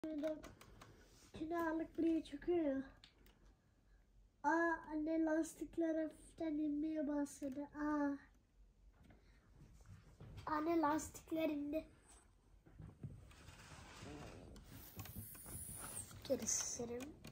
Böyle tüm ağırlık buraya çıkıyor ya. Anne lastikler hafiften inmeye başladı. Anne lastikler indi. Geri serim.